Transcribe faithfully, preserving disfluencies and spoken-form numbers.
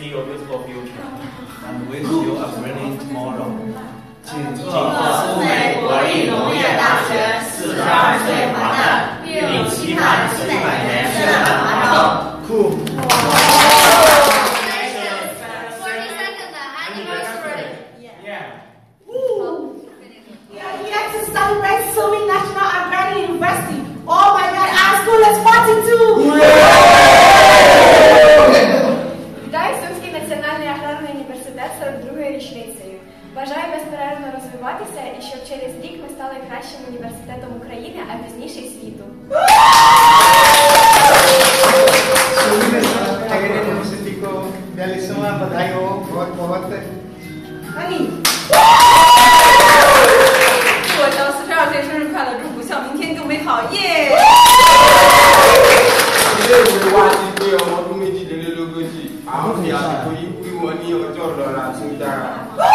see your beautiful future and wish you a brilliant tomorrow. 祝贺苏美国立农业大学四十二岁华诞，并期盼新的一年圆满完成。 Cool. forty-second anniversary. Yeah. Woo! Yeah, we like to celebrate Sumi National Agrarian University. Oh my God, our school is forty-two. Вітаю Сумський національний аграрний університет сорок другої річницею. Бажаю безперервно розвиватися і щоб через рік ми стали кращим університетом України, а пізніше й світу. Agarian University को बयालीसवां बधाई हो बहुत बहुत. Honey. 祝我小四十二岁生日快乐，祝母校明天更美好，耶！ ilé ìwé wa ti gbé ọmọ ọdún méjìlélógójì àwọn fi àsìkò yìí wí wọn ní ọjọ́ ìlọ́ra tó dára.